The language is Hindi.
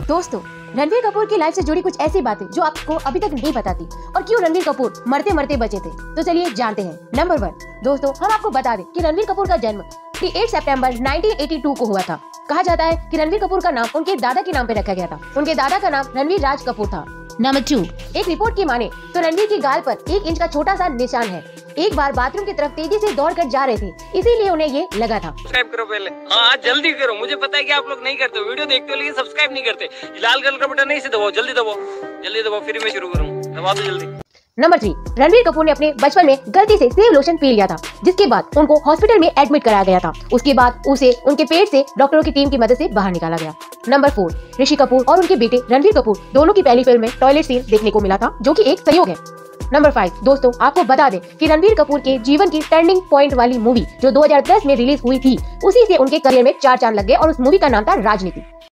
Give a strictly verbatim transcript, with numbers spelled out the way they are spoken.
दोस्तों, रणबीर कपूर की लाइफ से जुड़ी कुछ ऐसी बातें जो आपको अभी तक नहीं पता थी और क्यों रणबीर कपूर मरते मरते बचे थे। तो चलिए जानते हैं। नंबर वन, दोस्तों हम आपको बता दें कि रणबीर कपूर का जन्म अट्ठाईस सितंबर उन्नीस सौ बयासी को हुआ था। कहा जाता है कि रणबीर कपूर का नाम उनके दादा के नाम पे रखा गया था। उनके दादा का नाम रणबीर राज कपूर था। नंबर टू, एक रिपोर्ट की माने तो रणबीर की गाल पर एक इंच का छोटा सा निशान है। एक बार बाथरूम की तरफ तेजी से दौड़ कर जा रहे थे, इसीलिए उन्हें ये लगा था। सब्सक्राइब करो पहले, हाँ जल्दी करो। मुझे पता है कि आप लोग नहीं करते, वीडियो देखते हो लेकिन सब्सक्राइब नहीं करते। लाल कलर का बटन नहीं से दबाओ, जल्दी दबाओ, जल्दी दबाओ, फिर मैं शुरू करूँ। दबा दो जल्दी। नंबर थ्री, रणबीर कपूर ने अपने बचपन में गलती से सेव लोशन पी लिया था, जिसके बाद उनको हॉस्पिटल में एडमिट कराया गया था। उसके बाद उसे उनके पेट से डॉक्टरों की टीम की मदद से बाहर निकाला गया। नंबर फोर, ऋषि कपूर और उनके बेटे रणबीर कपूर दोनों की पहली फिल्म में टॉयलेट सीन देखने को मिला था, जो कि एक संयोग है। नंबर फाइव, दोस्तों आपको बता दें कि रणबीर कपूर के जीवन की टर्निंग पॉइंट वाली मूवी जो दो हज़ार दस में रिलीज हुई थी, उसी से उनके करियर में चार चांद लग गए और उस मूवी का नाम था राजनीति।